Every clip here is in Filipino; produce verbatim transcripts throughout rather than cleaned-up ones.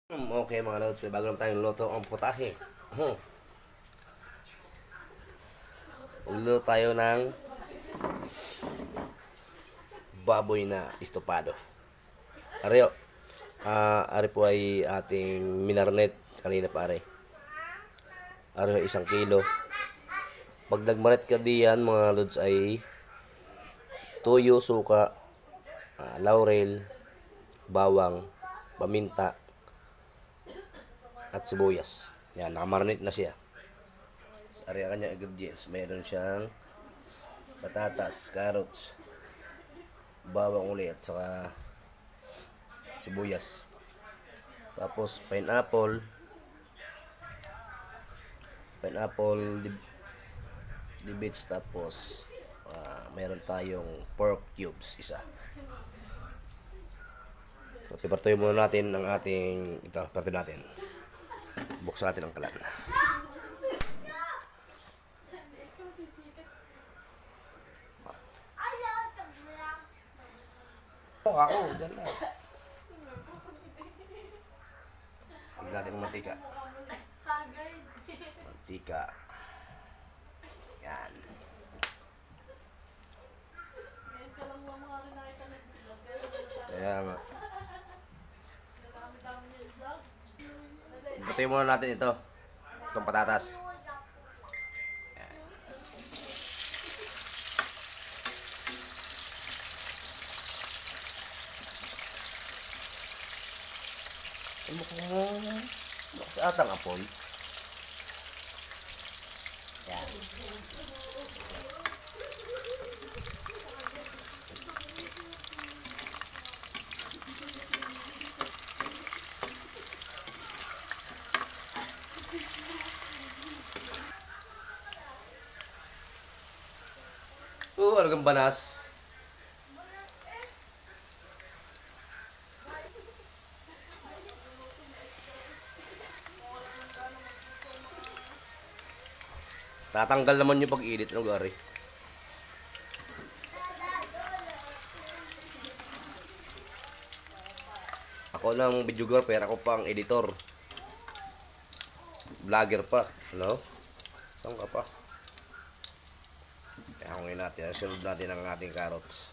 Hmm, okay mga lods, may bago naman tayong luto ang putahe. Hmm. Luto tayo ng baboy na estopado. Areo, ah ari po ay ating minarnet kanina pare. Areo isang kilo. Pag nagmaret ka diyan mga lods ay tuyo, suka, ah, laurel, bawang, paminta, at sibuyas. Yan, nakamarinate na siya. Ari ang kanyang ingredients. Meron siyang patatas, carrots, bawang ulit at saka sibuyas. Tapos pineapple, pineapple di bits, tapos uh, meron tayong pork cubes isa. So, pipartoy muna natin ang ating ito, pipartoy natin. Buksan natin ang kalan. Oh, ako, dyan na. Huwag natin ang mantika. Mantika. Yan. Kaya nga. Patuloy muna natin ito. Itong patatas. Yan. Ay, mukhang sa atang apoy. Yan. Oo, uh, alagang banas. Tatanggal naman yung pag-edit ng gari. Ako ng videographer, ako pang editor. Vlogger pa, ano? Saan ka pa? Kaya ngayon natin, sunod natin ang ating carrots.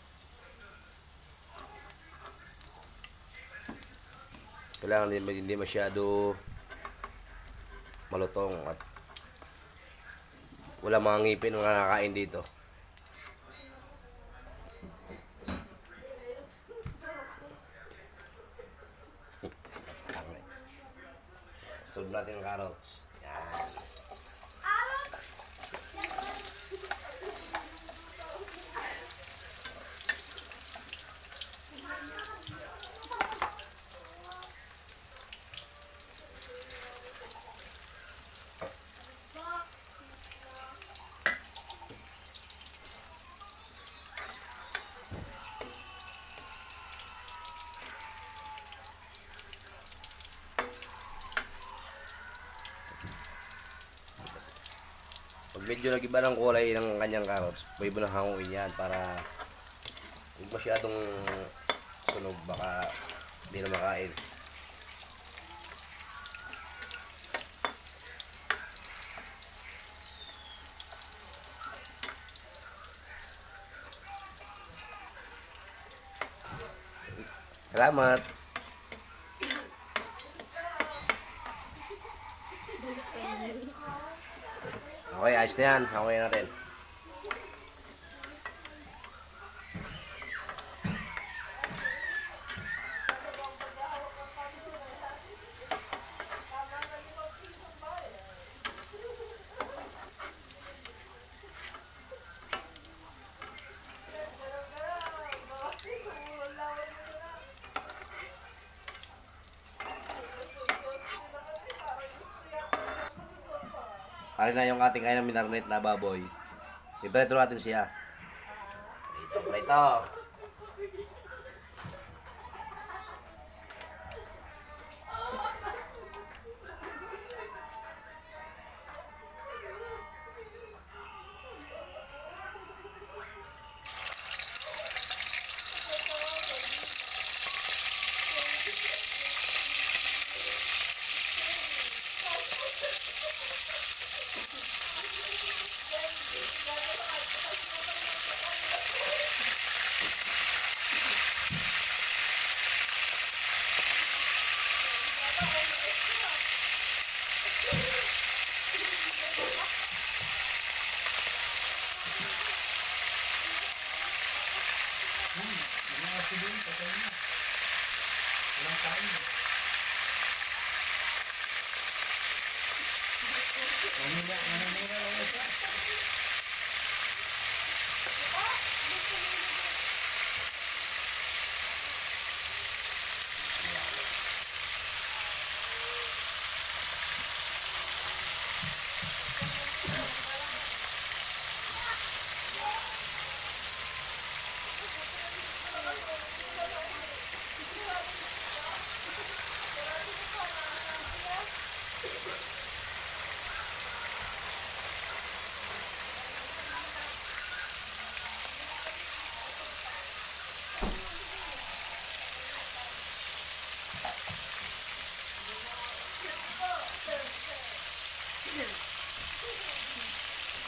Kailangan din hindi masyado malutong at wala mga ngipin na nakakain dito. Sunod natin ang carrots. Yan. Pag medyo nag-iba ng kulay ng kanyang carrots, pwede mo na hanguin yan para huwag masyadong sunog, baka hindi na makain. Salamat! Okay, ayos na yan. Hanguin natin. Ari na yung ating kaya ng minarnet na baboy. Ipreto natin siya. Ito, preto.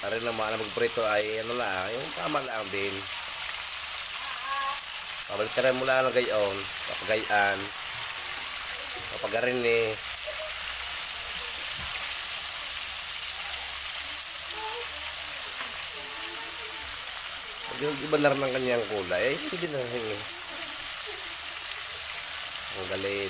Ari naman na magprito ay ano lang, yung tama lang din. Pabalitaran mo lang ng gayon, papagayaan, papagarin eh. Pag yung iba na rin ang kanyang kulay, eh, hindi na rin eh. Ang galing.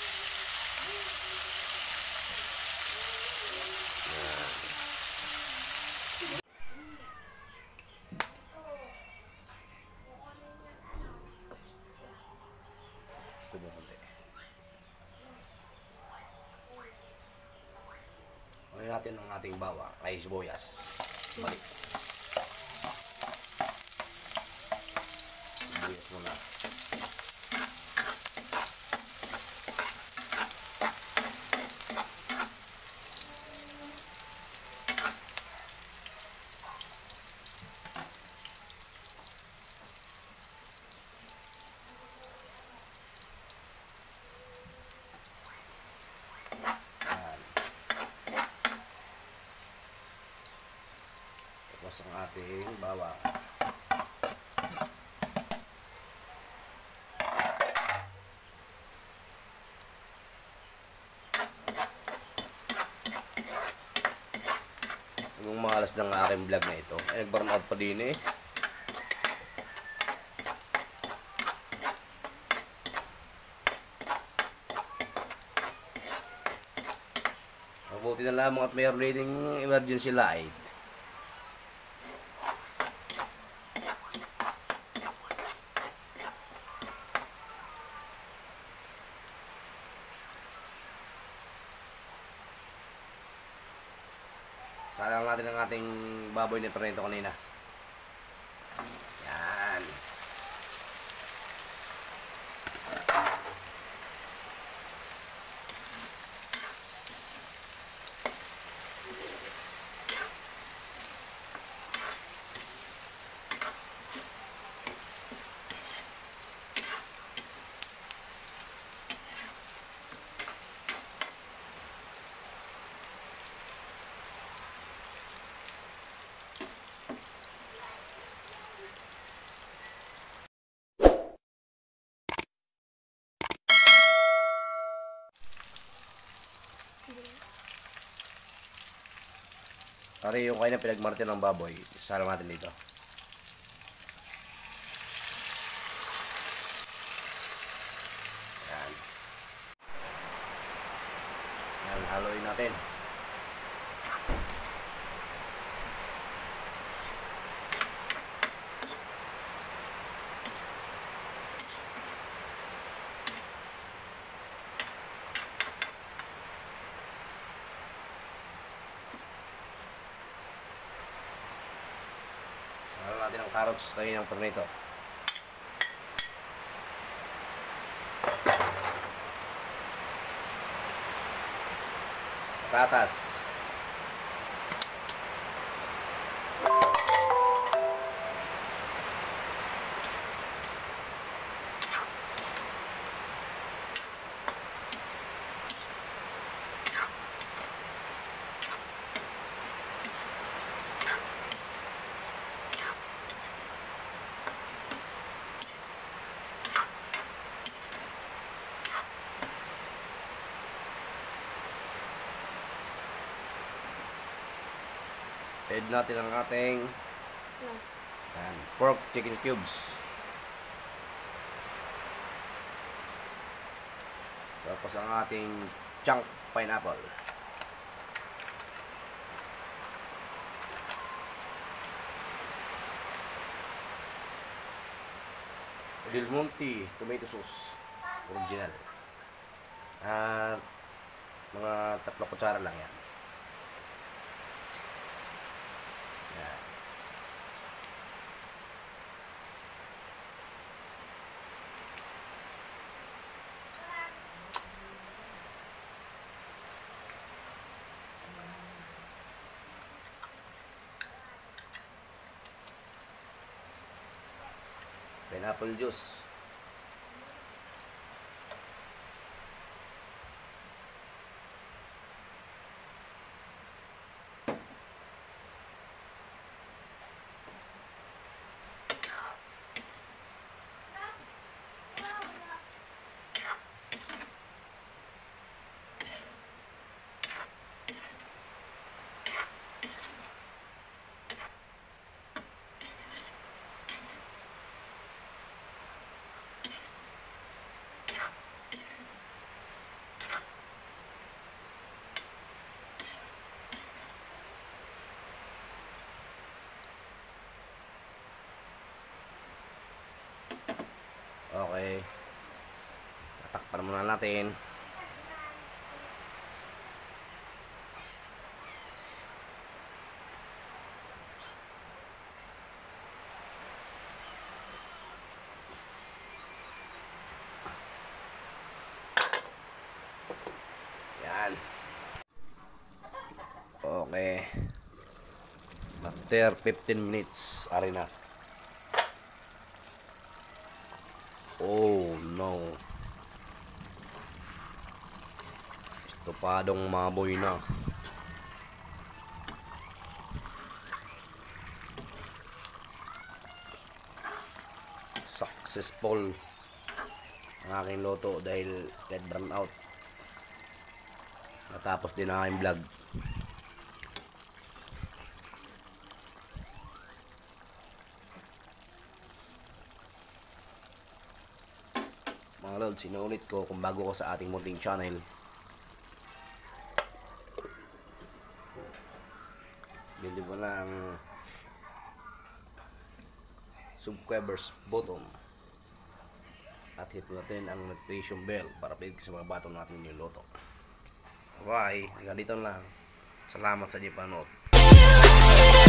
Kumukundi. Kunin natin ang ating bawang ay sibuyas. Balik. Sibuyas muna. Tapos ang ating bawang. Yung mga alas ng aking vlog na ito ay nag-burn out pa din eh. Mabuti na lamang at mayroon din emergency light. Salang natin ang ating baboy na pernito kanina. Yan. Pare yung kain na pinagmarte ng baboy, salang natin dito. Yan. Yan, haluin natin. Natin ang carrots tayo ng pernito. Patatas. Add natin ang ating yan, pork chicken cubes. Tapos ang ating chunk pineapple. Del Monte tomato sauce original. At mga tatlo kutsara lang yan. Yan. Pineapple juice. Okay. Tatakpan muna natin. Yan. Okay. After fifteen minutes, ari na. Oh no. Estopadong maboy na. Successful ang aking loto dahil get brown out. Natapos din ang aking vlog. Mga lods, sinuulit ko kung bago ko sa ating munting channel, hindi mo lang subscribers button at hit natin ang notification bell para pwede sa mga bato natin yung loto. Bye, hanggang dito lang. Salamat sa panood.